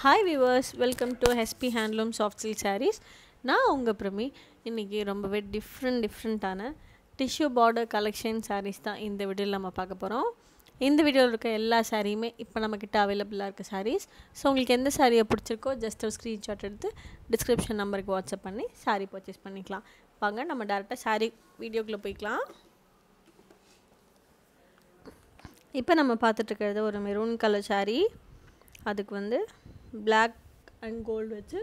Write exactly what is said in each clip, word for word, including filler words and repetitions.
Hi viewers, welcome to S P Handloom Softsilk Sarees. நான் உங்க பிரமி. இன்னைக்கு ரொம்பவே டிஃபரண்ட் டிஃபரண்டான டிஷ்யூ பார்டர் கலெக்ஷன் sarees தான் இந்த வீடியோல நம்ம பார்க்க போறோம். இந்த வீடியோல இருக்க எல்லா சாரியுமே இப்போ நம்ம கிட்ட அவேலபிளா இருக்க sarees. சோ உங்களுக்கு எந்த சாரியை பிடிச்சிருக்கோ ஜஸ்ட் ஒரு ஸ்கிரீன்ஷாட் எடுத்து டிஸ்கிரிப்ஷன் நம்பருக்கு வாட்ஸ்அப் பண்ணி சாரி பர்ச்சேஸ் பண்ணிக்கலாம். வாங்க நம்ம டைரக்டா சாரி வீடியோக்குள்ள போய்க்கலாம். இப்போ நம்ம பார்த்துட்டு இருக்கிறது ஒரு மெரூன் கலர் saree. அதுக்கு வந்து black and gold வச்சு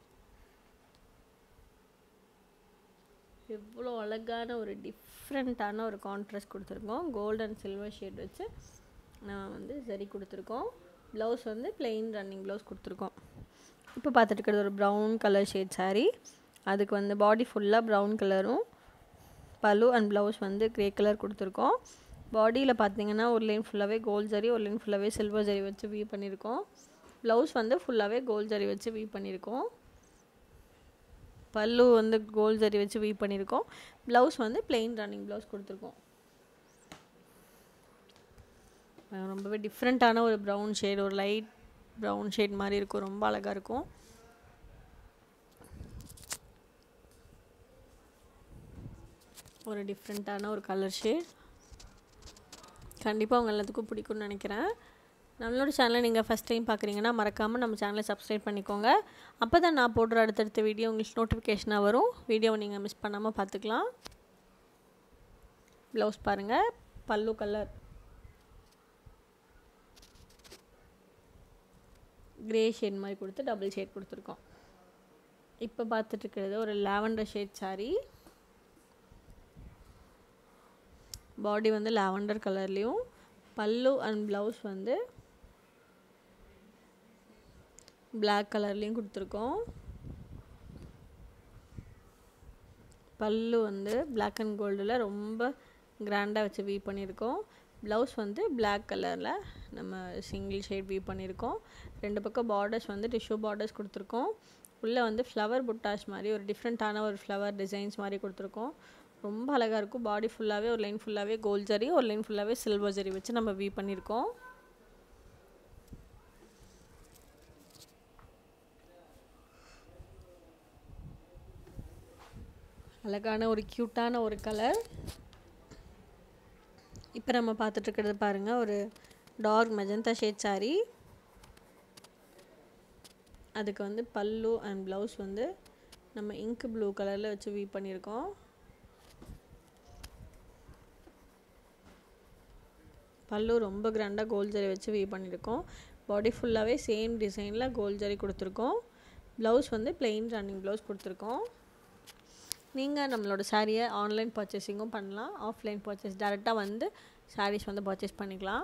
எவ்வளோ அழகான ஒரு டிஃப்ரெண்ட்டான ஒரு கான்ட்ராஸ்ட் கொடுத்துருக்கோம். கோல்ட் அண்ட் சில்வர் ஷேட் வச்சு நான் வந்து சரி கொடுத்துருக்கோம். ப்ளவுஸ் வந்து plain ரன்னிங் ப்ளவுஸ் கொடுத்துருக்கோம். இப்போ பார்த்துட்டு இருக்கிறது ஒரு ப்ரௌன் கலர் ஷேட் saree. அதுக்கு வந்து பாடி ஃபுல்லாக ப்ரௌன் கலரும் பல்லு அண்ட் ப்ளவுஸ் வந்து க்ரே கலர் கொடுத்துருக்கோம். பாடியில் பார்த்தீங்கன்னா ஒரு லைன் ஃபுல்லாகவே கோல்ட் ஜரி, ஒரு லைன் ஃபுல்லாகவே சில்வர் ஜரி வச்சு வீ பண்ணியிருக்கோம். ப்ளவுஸ் வந்து ஃபுல்லாகவே கோல்ட் ஜரி வச்சு வீ பண்ணியிருக்கோம். பல்லு வந்து கோல்ட் ஜரி வச்சு வீ பண்ணியிருக்கோம். ப்ளவுஸ் வந்து plain ரன்னிங் ப்ளவுஸ் கொடுத்துருக்கோம். ரொம்பவே டிஃப்ரெண்ட்டான ஒரு ப்ரௌன் ஷேட், ஒரு லைட் ப்ரௌன் ஷேட் மாதிரி இருக்கும். ரொம்ப அழகாக இருக்கும். ஒரு டிஃப்ரெண்ட்டான ஒரு கலர் ஷேட். கண்டிப்பாக உங்கள் எல்லாத்துக்கும் பிடிக்கும்னு நினைக்கிறேன். நம்மளோட சேனலை நீங்கள் ஃபஸ்ட் டைம் பார்க்குறீங்கன்னா மறக்காமல் நம்ம சேனலை சப்ஸ்கிரைப் பண்ணிக்கோங்க. அப்போ தான் நான் போடுற அடுத்தடுத்த வீடியோ உங்களுக்கு நோட்டிஃபிகேஷனாக வரும். வீடியோவை நீங்கள் மிஸ் பண்ணாமல் பார்த்துக்கலாம். ப்ளவுஸ் பாருங்கள், பல்லு கலர் கிரே ஷேட் மாதிரி கொடுத்து டபுள் ஷேட் கொடுத்துருக்கோம். இப்போ பார்த்துட்டு இருக்கிறது ஒரு லாவெண்டர் ஷேட் saree. பாடி வந்து லாவெண்டர் கலர்லேயும் பல்லு அண்ட் ப்ளவுஸ் வந்து black கலர்லேயும் கொடுத்துருக்கோம். பல்லு வந்து black and goldல ரொம்ப கிராண்டாக வச்சு வீ பண்ணியிருக்கோம். ப்ளவுஸ் வந்து black கலரில் நம்ம சிங்கிள் ஷேட் வீ பண்ணியிருக்கோம். ரெண்டு பக்கம் பார்டர்ஸ் வந்து டிஷ்யூ பார்டர்ஸ் கொடுத்துருக்கோம். உள்ளே வந்து ஃப்ளவர் புட்டாஸ் மாதிரி ஒரு டிஃப்ரெண்ட்டான ஒரு ஃப்ளவர் டிசைன்ஸ் மாதிரி கொடுத்துருக்கோம். ரொம்ப அழகாக இருக்கும். பாடி ஃபுல்லாகவே ஒரு லைன் ஃபுல்லாகவே கோல்ட் ஜரி, ஒரு லைன் ஃபுல்லாகவே சில்வர் ஜரி வச்சு நம்ம வீ பண்ணியிருக்கோம். அழகான ஒரு க்யூட்டான ஒரு கலர். இப்போ நம்ம பார்த்துட்டு இருக்கிறது பாருங்கள், ஒரு டார்க் மெஜந்தா ஷேட் saree. அதுக்கு வந்து பல்லு அண்ட் ப்ளவுஸ் வந்து நம்ம இங்க் ப்ளூ கலரில் வச்சு வீ பண்ணியிருக்கோம். பல்லு ரொம்ப கிராண்டாக கோல்ட் ஜரி வச்சு வீ பண்ணியிருக்கோம். பாடி ஃபுல்லாகவே சேம் டிசைனில் கோல்ட் ஜரி கொடுத்துருக்கோம். ப்ளவுஸ் வந்து plain ரன்னிங் ப்ளவுஸ் கொடுத்துருக்கோம். நீங்கள் நம்மளோட சாரியை ஆன்லைன் பர்ச்சேசிங்கும் பண்ணலாம், ஆஃப்லைன் பர்ச்சேஸ் டேரெக்டாக வந்து சாரீஸ் வந்து பர்ச்சேஸ் பண்ணிக்கலாம்.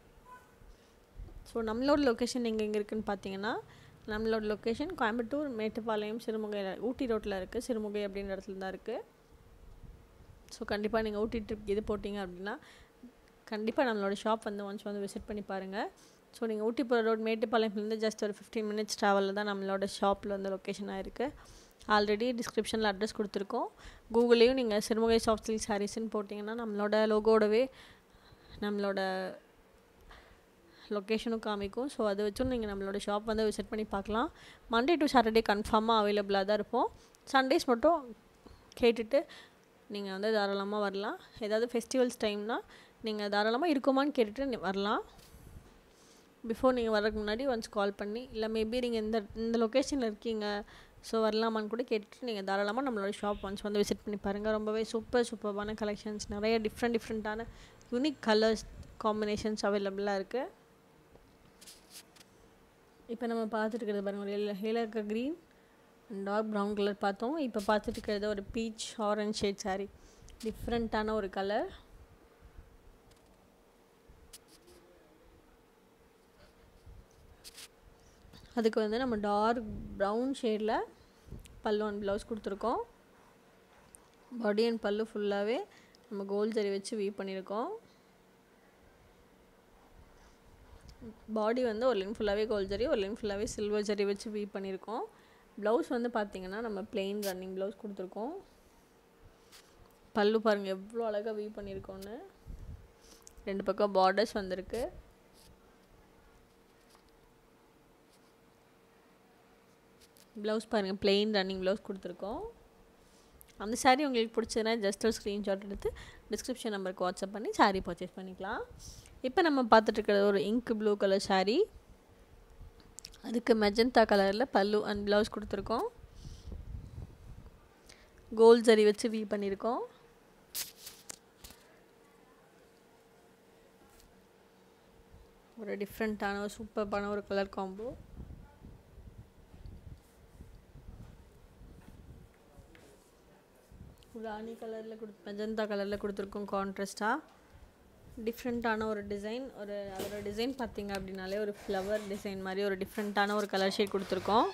ஸோ நம்மளோட லொக்கேஷன் எங்கே எங்கே இருக்குதுன்னு பார்த்தீங்கன்னா, நம்மளோட லொக்கேஷன் கோயம்புத்தூர், மேட்டுப்பாளையம், சிறுமுகை, ஊட்டி ரோட்டில் இருக்குது. சிறுமுகை அப்படின்ற இடத்துல தான் இருக்குது. ஸோ கண்டிப்பாக நீங்கள் ஊட்டி ட்ரிப் இது போட்டிங்க அப்படின்னா கண்டிப்பாக நம்மளோட ஷாப் வந்து ஒன்ஸ் வந்து விசிட் பண்ணி பாருங்கள். ஸோ நீங்கள் ஊட்டி போகிற ரோட் மேட்டுப்பாளையத்துலேருந்து ஜஸ்ட் ஒரு ஃபிஃப்டீன் மினிட்ஸ் ட்ராவலில் தான் நம்மளோட ஷாப்பில் வந்து லொக்கேஷனாக இருக்குது. ஆல்ரெடி டிஸ்கிரிப்ஷனில் அட்ரஸ் கொடுத்துருக்கோம். கூகுளையும் நீங்கள் சிறுமுகை சாஃப்ட்சில்க் சாரீஸ்ன்னு போட்டிங்கன்னா நம்மளோட லோகோடவே நம்மளோட லொக்கேஷனும் காமிக்கும். ஸோ அதை வச்சும் நீங்கள் நம்மளோட ஷாப் வந்து விசிட் பண்ணி பார்க்கலாம். மண்டே டு சாட்டர்டே கன்ஃபார்மாக அவைலபிளாக தான் இருப்போம். சண்டேஸ் மட்டும் கேட்டுட்டு நீங்கள் வந்து தாராளமாக வரலாம். ஏதாவது ஃபெஸ்டிவல்ஸ் டைம்னால் நீங்கள் தாராளமாக இருக்குமான்னு கேட்டுட்டு வரலாம். பிஃபோர் நீங்கள் வர்றதுக்கு முன்னாடி ஒன்ஸ் கால் பண்ணி, இல்லை மேபி நீங்கள் இந்த இந்த லொக்கேஷனில் இருக்கீங்க ஸோ வரலாமான்னு கூட கேட்டுட்டு நீங்கள் தாராளமாக நம்மளோட ஷாப் ஒன்ஸ் வந்து விசிட் பண்ணி பாருங்கள். ரொம்பவே சூப்பர் சூப்பர்பான கலெக்ஷன்ஸ், நிறைய டிஃப்ரெண்ட் டிஃப்ரெண்ட்டான யூனிக் கலர்ஸ் காம்பினேஷன்ஸ் அவைலபிளாக இருக்குது. இப்போ நம்ம பார்த்துட்டு இருக்கிறது பாருங்கள், ஒரு ஹேலக்க green and dark brown colour பார்த்தோம். இப்போ பார்த்துட்டு இருக்கிறது ஒரு பீச் ஆரஞ்ச் ஷேட் saree. டிஃப்ரெண்ட்டான ஒரு கலர். அதுக்கு வந்து நம்ம டார்க் ப்ரௌன் ஷேடில் பல்லு அண்ட் ப்ளவுஸ் கொடுத்துருக்கோம். பாடி அண்ட் பல்லு ஃபுல்லாகவே நம்ம கோல்ட் ஜரி வச்சு வீ பண்ணியிருக்கோம். பாடி வந்து ஒரு லைன் ஃபுல்லாகவே கோல்ட் ஜரி, ஒரு லைன் ஃபுல்லாகவே சில்வர் ஜரி வச்சு வீ பண்ணியிருக்கோம். ப்ளவுஸ் வந்து பார்த்திங்கன்னா நம்ம plain ரன்னிங் ப்ளவுஸ் கொடுத்துருக்கோம். பல்லு பாருங்கள் எவ்வளோ அழகாக வீ பண்ணியிருக்கோன்னு. ரெண்டு பக்கம் பார்டர்ஸ் வந்திருக்கு. ப்ளவுஸ் பாருங்கள், plain ரன்னிங் ப்ளவுஸ் கொடுத்துருக்கோம். அந்த saree உங்களுக்கு பிடிச்சதுன்னா ஜஸ்ட் ஒரு ஸ்க்ரீன்ஷாட் எடுத்து டிஸ்கிரிப்ஷன் நம்பருக்கு வாட்ஸ்அப் பண்ணி saree பர்ச்சேஸ் பண்ணிக்கலாம். இப்போ நம்ம பார்த்துட்டு இருக்கிறது ஒரு இங்க் ப்ளூ கலர் saree. அதுக்கு மெஜந்தா கலரில் பல்லு அண்ட் ப்ளவுஸ் கொடுத்துருக்கோம். கோல்ட் ஜரி வச்சு வீ பண்ணியிருக்கோம். ஒரு டிஃப்ரெண்ட்டான ஒரு சூப்பர்பான ஒரு கலர் காம்போ. ராணி கலரில் கொடு மெஜந்தா கலரில் கொடுத்துருக்கோம். கான்ட்ராஸ்டாக டிஃப்ரெண்ட்டான ஒரு டிசைன். ஒரு அதோட டிசைன் பார்த்திங்க அப்படின்னாலே ஒரு ஃப்ளவர் டிசைன் மாதிரி ஒரு டிஃப்ரெண்ட்டான ஒரு கலர் ஷேட் கொடுத்துருக்கோம்.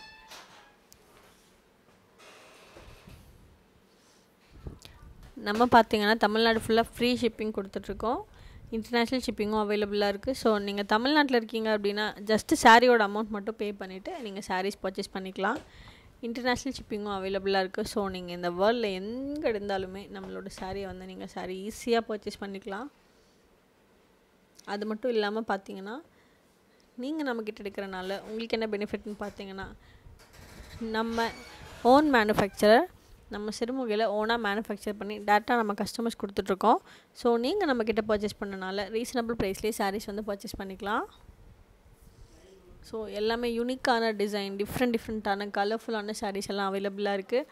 நம்ம பார்த்திங்கன்னா தமிழ்நாடு ஃபுல்லாக ஃப்ரீ ஷிப்பிங் கொடுத்துட்ருக்கோம். இன்டர்நேஷ்னல் ஷிப்பிங்கும் அவைலபிளாக இருக்குது. ஸோ நீங்கள் தமிழ்நாட்டில் இருக்கீங்க அப்படின்னா ஜஸ்ட்டு சாரியோட அமௌண்ட் மட்டும் பே பண்ணிவிட்டு நீங்கள் சாரீஸ் பர்ச்சேஸ் பண்ணிக்கலாம். இன்டர்நேஷ்னல் ஷிப்பிங்கும் அவைலபிளாக இருக்குது. ஸோ நீங்கள் இந்த வேர்ல்டில் எங்கே இருந்தாலுமே நம்மளோட சாரியை வந்து நீங்கள் சாரீ ஈஸியாக பர்ச்சேஸ் பண்ணிக்கலாம். அது மட்டும் இல்லாமல் பார்த்தீங்கன்னா நீங்கள் நம்மக்கிட்ட எடுக்கிறனால உங்களுக்கு என்ன பெனிஃபிட்னு பார்த்தீங்கன்னா, நம்ம ஓன் மேனுஃபேக்சரர் நம்ம சிறுமுகையில் ஓனாக மேனுஃபேக்சர் பண்ணி டேரெக்டாக நம்ம கஸ்டமர்ஸ் கொடுத்துட்ருக்கோம். ஸோ நீங்கள் நம்மக்கிட்ட பர்ச்சேஸ் பண்ணனால ரீசனபிள் ப்ரைஸ்லேயே சாரீஸ் வந்து பர்ச்சேஸ் பண்ணிக்கலாம். ஸோ எல்லாமே யூனிக்கான டிசைன், டிஃப்ரெண்ட் டிஃப்ரெண்ட்டான கலர்ஃபுல்லான சாரீஸ் எல்லாம் அவைலபிளாக இருக்குது.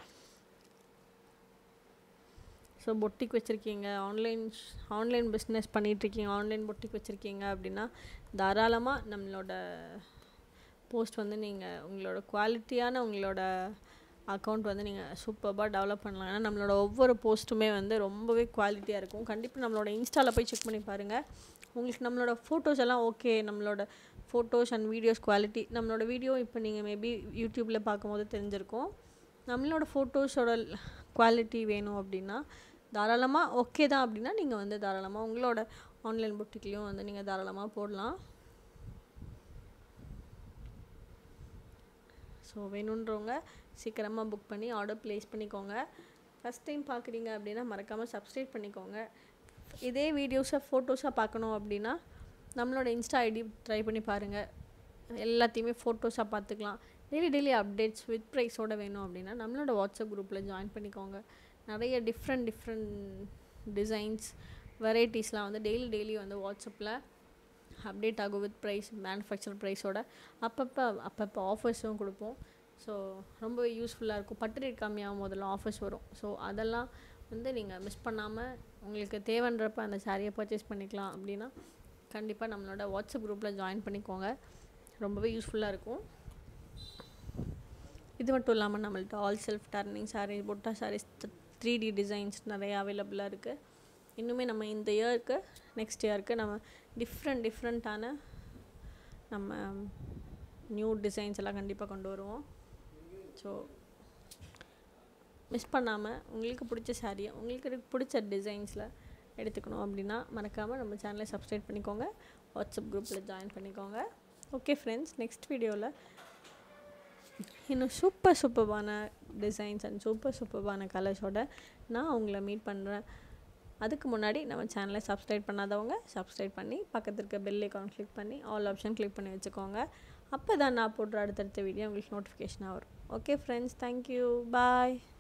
ஸோ பொட்டிக் வச்சுருக்கீங்க, ஆன்லைன் ஆன்லைன் பிஸ்னஸ் பண்ணிகிட்ருக்கீங்க, ஆன்லைன் பொட்டிக் வச்சுருக்கீங்க அப்படின்னா தாராளமாக நம்மளோட போஸ்ட் வந்து நீங்கள் உங்களோட குவாலிட்டியான உங்களோட அக்கௌண்ட் வந்து நீங்கள் சூப்பராக டெவலப் பண்ணலாம். ஏன்னா நம்மளோட ஒவ்வொரு போஸ்ட்டுமே வந்து ரொம்பவே குவாலிட்டியாக இருக்கும். கண்டிப்பாக நம்மளோட இன்ஸ்டாவில் போய் செக் பண்ணி பாருங்கள். உங்களுக்கு நம்மளோட ஃபோட்டோஸ் எல்லாம் ஓகே, நம்மளோட ஃபோட்டோஸ் அண்ட் வீடியோஸ் குவாலிட்டி, நம்மளோட வீடியோ இப்போ நீங்கள் மேபி யூடியூப்பில் பார்க்கும்போது தெரிஞ்சிருக்கும். நம்மளோட ஃபோட்டோஸோட குவாலிட்டி வேணும் அப்படின்னா தாராளமாக ஓகே தான் அப்படின்னா நீங்கள் வந்து தாராளமாக உங்களோட ஆன்லைன் பொட்டிக்லேயும் வந்து நீங்கள் தாராளமாக போடலாம். ஸோ வேணுன்றவங்க சீக்கிரமாக புக் பண்ணி ஆர்டர் ப்ளேஸ் பண்ணிக்கோங்க. ஃபஸ்ட் டைம் பார்க்குறீங்க அப்படின்னா மறக்காமல் சப்ஸ்கிரைப் பண்ணிக்கோங்க. இதே வீடியோஸை ஃபோட்டோஸாக பார்க்கணும் அப்படின்னா நம்மளோட இன்ஸ்டா ஐடி ட்ரை பண்ணி பாருங்கள். எல்லாத்தையுமே ஃபோட்டோஸாக பார்த்துக்கலாம். டெய்லி டெய்லி அப்டேட்ஸ் வித் ப்ரைஸோடு வேணும் அப்படின்னா நம்மளோட வாட்ஸ்அப் குரூப்பில் ஜாயின் பண்ணிக்கோங்க. நிறைய டிஃப்ரெண்ட் டிஃப்ரெண்ட் டிசைன்ஸ் வெரைட்டிஸ்லாம் வந்து டெய்லி டெய்லி வந்து வாட்ஸ்அப்பில் அப்டேட் ஆகும் வித் ப்ரைஸ், மேனுஃபேக்சர் ப்ரைஸோட. அப்பப்போ அப்பப்போ ஆஃபர்ஸும் கொடுப்போம். ஸோ ரொம்ப யூஸ்ஃபுல்லாக இருக்கும். பட்டு ரேட் கம்மியாகும் போதெல்லாம் ஆஃபர்ஸ் வரும். ஸோ அதெல்லாம் வந்து நீங்கள் மிஸ் பண்ணாமல் உங்களுக்கு தேவைன்றப்ப அந்த சாரியை பர்ச்சேஸ் பண்ணிக்கலாம். அப்படின்னா கண்டிப்பாக நம்மளோட வாட்ஸ்அப் குரூப்பில் ஜாயின் பண்ணிக்கோங்க. ரொம்பவே யூஸ்ஃபுல்லாக இருக்கும். இது மட்டும் இல்லாமல் நம்மள்ட்ட ஆல் செல்ஃப் டர்னிங் சாரீஸ், புட்டா சாரீஸ், த்ரீ டி டிசைன்ஸ் நிறைய அவைலபிளாக இருக்குது. இன்னுமே நம்ம இந்த இயருக்கு நெக்ஸ்ட் இயருக்கு நம்ம டிஃப்ரெண்ட் டிஃப்ரெண்ட்டான நம்ம நியூ டிசைன்ஸ் எல்லாம் கண்டிப்பாக கொண்டு வருவோம். ஸோ மிஸ் பண்ணாமல் உங்களுக்கு பிடிச்ச சாரியை உங்களுக்கு பிடிச்ச டிசைன்ஸில் எடுத்துக்கணும் அப்படின்னா மறக்காமல் நம்ம சேனலை சப்ஸ்கிரைப் பண்ணிக்கோங்க. வாட்ஸ்அப் குரூப்பில் ஜாயின் பண்ணிக்கோங்க. ஓகே ஃப்ரெண்ட்ஸ், நெக்ஸ்ட் வீடியோவில் இன்னும் சூப்பர் சூப்பர்பான டிசைன்ஸ் அண்ட் சூப்பர் சூப்பர்பான கலர்ஸோடு நான் உங்களை மீட் பண்ணுறேன். அதுக்கு முன்னாடி நம்ம சேனலை சப்ஸ்கிரைப் பண்ணாதவங்க சப்ஸ்கிரைப் பண்ணி பக்கத்தில் இருக்க பெல் ஐக்கான் கிளிக் பண்ணி ஆல் ஆப்ஷன் கிளிக் பண்ணி வச்சுக்கோங்க. அப்போ தான் நான் போடுற அடுத்தடுத்த வீடியோ உங்களுக்கு நோட்டிஃபிகேஷனாக வரும். ஓகே ஃப்ரெண்ட்ஸ், தேங்க்யூ, பாய்.